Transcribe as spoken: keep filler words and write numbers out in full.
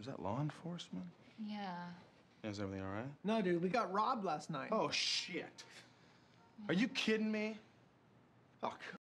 that law enforcement? Yeah. Is everything all right? No, dude, we got robbed last night. Oh, shit. Are you kidding me? Oh,